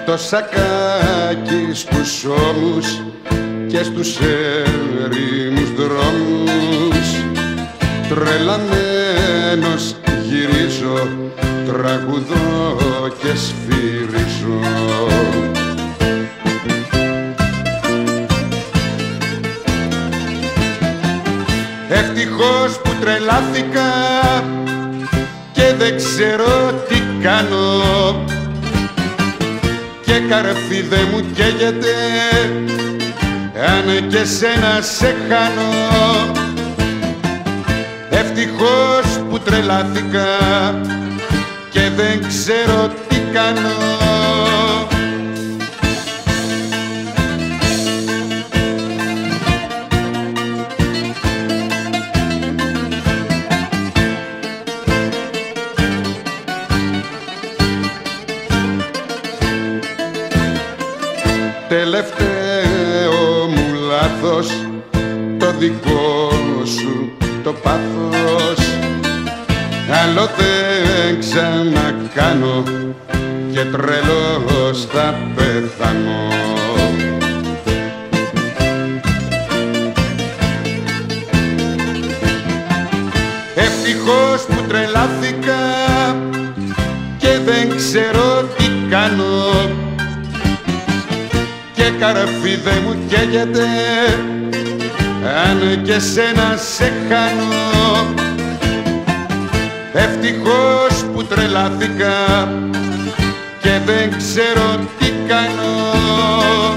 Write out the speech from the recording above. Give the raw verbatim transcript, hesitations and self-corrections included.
το σακάκι στους ώμους και στους έρημους δρόμους, τρελαμένος γυρίζω, τραγουδώ και σφυρίζω. Ευτυχώς που τρελάθηκα και δεν ξέρω τι κάνω, και καρφί δε μου καίγεται αν και σένα σε χάνω. Ευτυχώς που τρελάθηκα και δεν ξέρω τι κάνω. Τελευταίο μου λάθος, το δικό σου το πάθος, άλλο δεν ξανακάνω και τρελός θα πεθάνω. Ευτυχώς που τρελάθηκα και δεν ξέρω τι κάνω, και καρφί δε μου καίγεται αν και σένα σε χάνω. Ευτυχώς που τρελάθηκα και δεν ξέρω τι κάνω.